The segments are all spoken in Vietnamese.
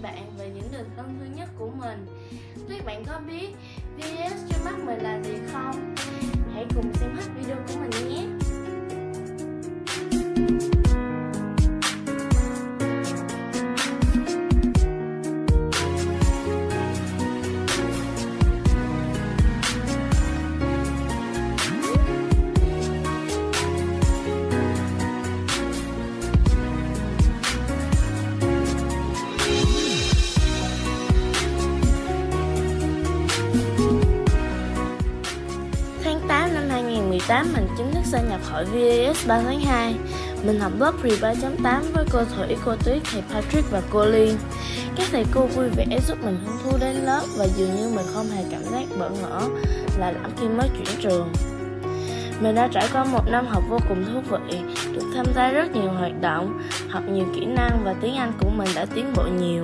bạn và những điều thân thương nhất của mình. Các bạn có biết VAS trong mắt mình là gì không? Hãy cùng xem hết video của mình nhé. Tháng 8 năm 2018, mình chính thức gia nhập hội VAS 3 tháng 2. Mình học lớp Pre 3.8 với cô Thủy, cô Tuyết, thầy Patrick và cô Liên. Các thầy cô vui vẻ giúp mình hứng thú đến lớp và dường như mình không hề cảm giác bỡ ngỡ, lạ lẫm khi mới chuyển trường. Mình đã trải qua một năm học vô cùng thú vị, được tham gia rất nhiều hoạt động, học nhiều kỹ năng và tiếng Anh của mình đã tiến bộ nhiều.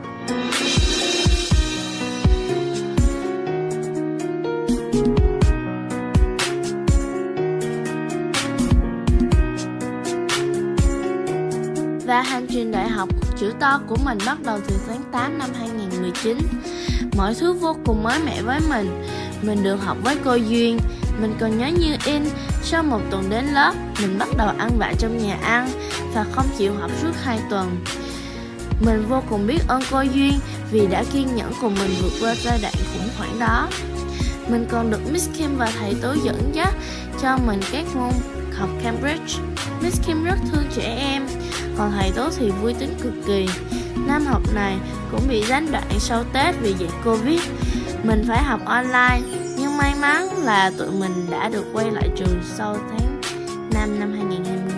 Và hành trình đại học chữ to của mình bắt đầu từ tháng 8 năm 2019. Mọi thứ vô cùng mới mẻ với mình. Mình được học với cô Duyên. Mình còn nhớ như in, sau một tuần đến lớp, mình bắt đầu ăn vạ trong nhà ăn và không chịu học suốt 2 tuần. Mình vô cùng biết ơn cô Duyên vì đã kiên nhẫn cùng mình vượt qua giai đoạn khủng hoảng đó. Mình còn được Miss Kim và thầy Tố dẫn dắt cho mình các môn học Cambridge. Miss Kim rất thương trẻ em, còn thầy Tố thì vui tính cực kỳ. Năm học này cũng bị gián đoạn sau Tết vì dịch Covid. Mình phải học online, nhưng may mắn là tụi mình đã được quay lại trường sau tháng 5 năm 2020.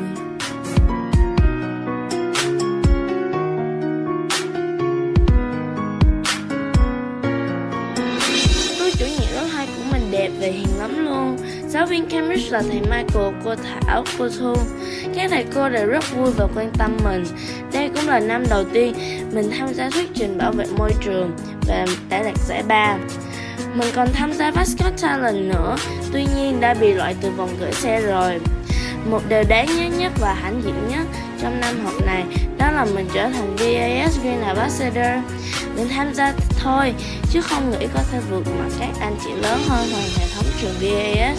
Cô chủ nhiệm lớp 2 của mình đẹp và hiền lắm luôn. Giáo viên Cambridge là thầy Michael, cô Thảo, cô Thu. Các thầy cô đều rất vui và quan tâm mình. Đây cũng là năm đầu tiên mình tham gia thuyết trình bảo vệ môi trường và đã đạt giải 3. Mình còn tham gia Voice Got Talent nữa, tuy nhiên đã bị loại từ vòng gửi xe rồi. Một điều đáng nhớ nhất và hãnh diện nhất trong năm học này đó là mình trở thành VAS Green Ambassador. Mình tham gia thôi, chứ không nghĩ có thể vượt mặt các anh chị lớn hơn toàn hệ thống trường VAS.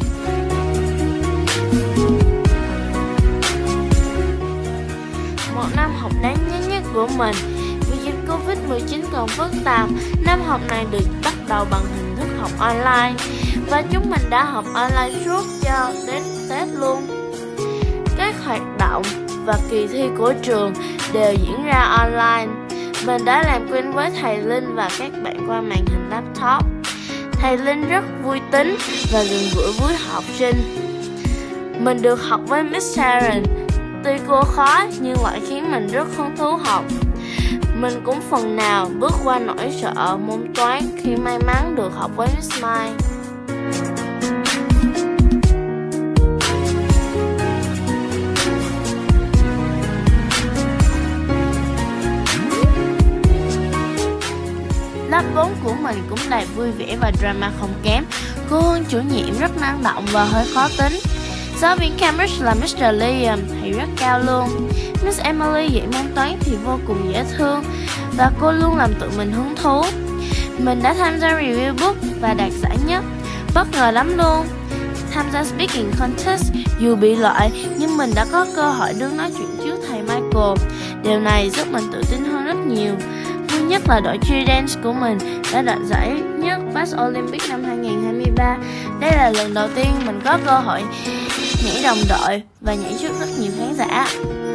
Một năm học đáng nhớ nhất của mình. Vì dịch Covid-19 còn phức tạp, năm học này được bắt đầu bằng hình thức học online. Và chúng mình đã học online suốt cho đến Tết luôn. Các hoạt động và kỳ thi của trường đều diễn ra online. Mình đã làm quen với thầy Linh và các bạn qua màn hình laptop. Thầy Linh rất vui tính và gần gũi với học sinh. Mình được học với Miss Sharon. Tuy cô khó nhưng lại khiến mình rất hứng thú học. Mình cũng phần nào bước qua nỗi sợ môn toán khi may mắn được học với Miss Mai. Lớp 4 của mình cũng đầy vui vẻ và drama không kém. Cô Hương chủ nhiệm rất năng động và hơi khó tính. Giáo viên Cambridge là Mr. Liam, thầy rất cao luôn. Miss Emily dạy môn toán thì vô cùng dễ thương và cô luôn làm tụi mình hứng thú. Mình đã tham gia review book và đạt giải nhất, bất ngờ lắm luôn. Tham gia speaking contest, dù bị loại nhưng mình đã có cơ hội đứng nói chuyện trước thầy Michael. Điều này giúp mình tự tin hơn rất nhiều. Vui nhất là đội cheer dance của mình đã đạt giải nhất Fast Olympic năm 2023. Đây là lần đầu tiên mình có cơ hội nhảy đồng đội và nhảy trước rất nhiều khán giả.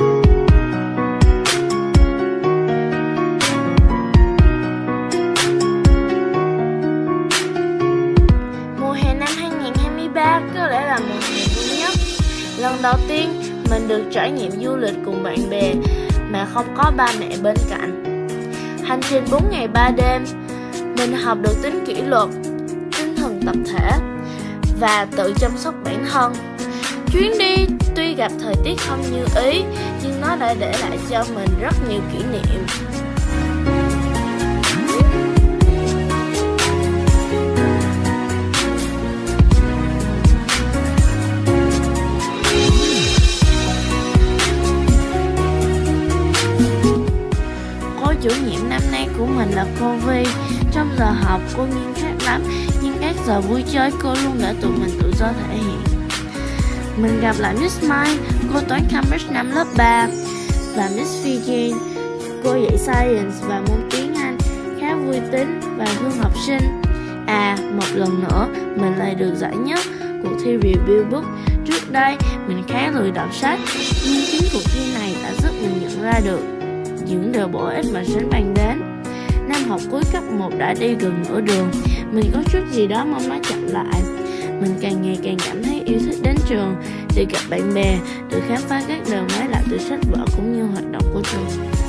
Mùa hè năm 2023 có lẽ là mùa hè vui nhất. Lần đầu tiên mình được trải nghiệm du lịch cùng bạn bè mà không có ba mẹ bên cạnh. Hành trình 4 ngày 3 đêm, mình học được tính kỷ luật, tinh thần tập thể và tự chăm sóc bản thân. Chuyến đi tuy gặp thời tiết không như ý, nhưng nó đã để lại cho mình rất nhiều kỷ niệm. chủ nhiệm năm nay của mình là cô Vi. Trong giờ học cô nghiêm khắc lắm, nhưng các giờ vui chơi cô luôn để tụi mình tự do thể hiện. Mình gặp lại Miss Mai, cô toán Cambridge năm lớp 3, và Miss Fijian, cô dạy Science và môn tiếng Anh, khá vui tính và thương học sinh. Một lần nữa mình lại được giải nhất cuộc thi review book. Trước đây mình khá lười đọc sách, nhưng chính cuộc thi này đã giúp mình nhận ra được những điều bổ ích mà sách mang đến. Năm học cuối cấp 1 đã đi gần nửa đường, mình có chút gì đó mong nó chậm lại. Mình càng ngày càng cảm thấy yêu thích đến trường, được gặp bạn bè, được khám phá các điều mới lạ từ sách vở cũng như hoạt động của trường.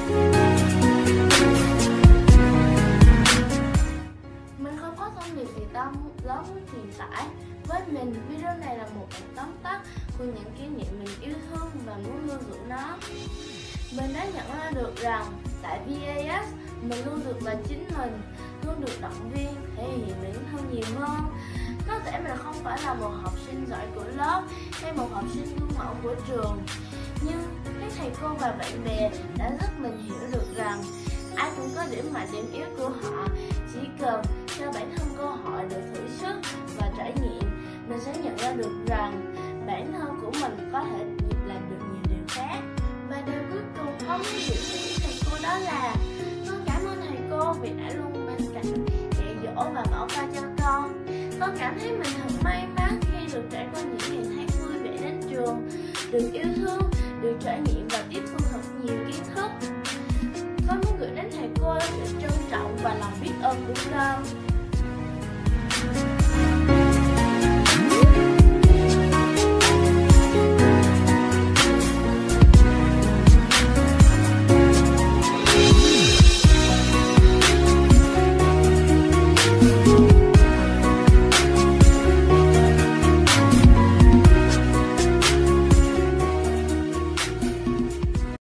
Mình không có thông điệp gì to lớn muốn truyền tải. Với mình, video này là một bản tóm tắt của những kỷ niệm mình yêu thương và muốn lưu giữ nó. Mình đã nhận ra được rằng tại VAS, mình luôn được là chính mình, luôn được động viên, thể hiện bản thân nhiều hơn. Có thể mình không phải là một học sinh giỏi của lớp hay một học sinh gương mẫu của trường, nhưng các thầy cô và bạn bè đã giúp mình hiểu được rằng ai cũng có điểm mạnh điểm yếu của họ. Chỉ cần cho bản thân cơ hội được thử sức và trải nghiệm, mình sẽ nhận ra được rằng bản thân của mình có thể làm được nhiều điều khác. Và điều cuối cùng không có gì với thầy cô đó là con cảm ơn thầy cô vì đã luôn bên cạnh dạy dỗ và bỏ qua cho con. Con cảm thấy mình thật may mắn khi được trải qua những ngày tháng vui vẻ đến trường, được yêu thương, được trải nghiệm và tiếp thu thật nhiều kiến thức. Con muốn gửi đến thầy cô sự trân trọng và lòng biết ơn của con.